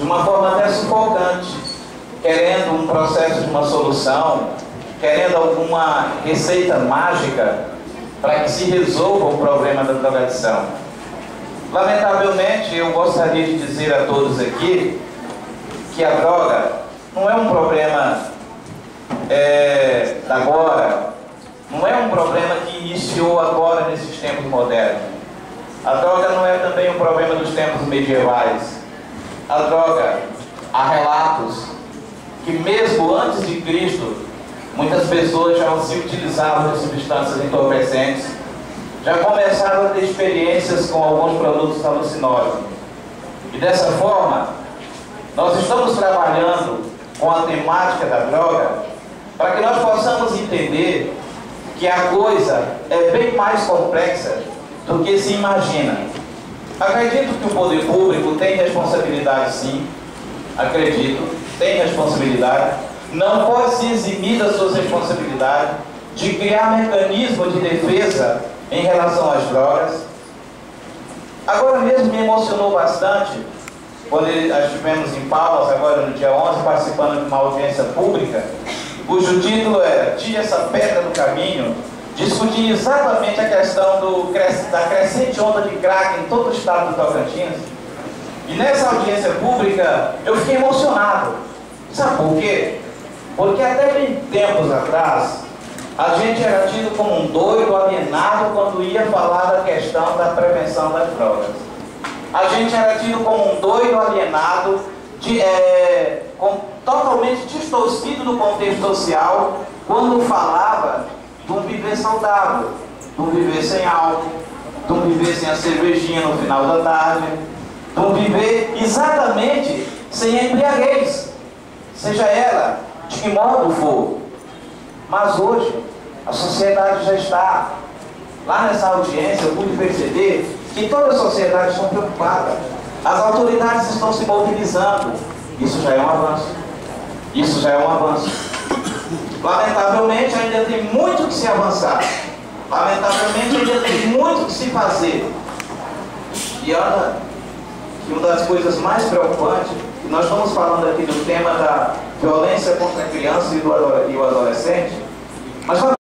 uma forma até sufocante, querendo um processo de uma solução, querendo alguma receita mágica para que se resolva o problema da drogadição. Lamentavelmente, eu gostaria de dizer a todos aqui que a droga não é um problema da agora, não é um problema que iniciou agora nesses tempos modernos. A droga não é também um problema dos tempos medievais. A droga, há relatos que mesmo antes de Cristo, muitas pessoas já se utilizavam de substâncias entorpecentes, já começaram a ter experiências com alguns produtos alucinógenos. E dessa forma, nós estamos trabalhando com a temática da droga para que nós possamos entender que a coisa é bem mais complexa do que se imagina. Acredito que o poder público tem responsabilidade, sim. Acredito, tem responsabilidade. Não pode se eximir das suas responsabilidades de criar mecanismo de defesa em relação às drogas. Agora mesmo me emocionou bastante quando nós estivemos em Palmas, agora no dia 11, participando de uma audiência pública, cujo título era "Tire essa pedra do caminho", discutindo exatamente a questão da crescente onda de crack em todo o estado do Tocantins. E nessa audiência pública eu fiquei emocionado. Sabe por quê? Porque até bem tempos atrás, a gente era tido como um doido alienado quando ia falar da questão da prevenção das drogas. A gente era tido como um doido alienado, totalmente distorcido no contexto social, quando falava de um viver saudável, de um viver sem álcool, de um viver sem a cervejinha no final da tarde, de um viver exatamente sem a embriaguez, seja ela de que modo for. Mas hoje, a sociedade já está. Lá nessa audiência eu pude perceber que toda a sociedade está preocupada. As autoridades estão se mobilizando. Isso já é um avanço. Isso já é um avanço. Lamentavelmente ainda tem muito que se avançar. Lamentavelmente ainda tem muito que se fazer. E olha, que uma das coisas mais preocupantes, e nós estamos falando aqui do tema da violência contra a criança e o adolescente, mas